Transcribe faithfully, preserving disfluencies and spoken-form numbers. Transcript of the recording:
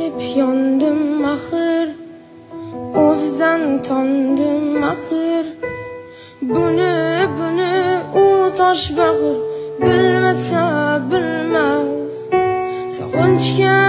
deb yondim axir, o'zidan tondim axir. Buni buni u tosh bag'ir bilmasa bilmas, sog'inchga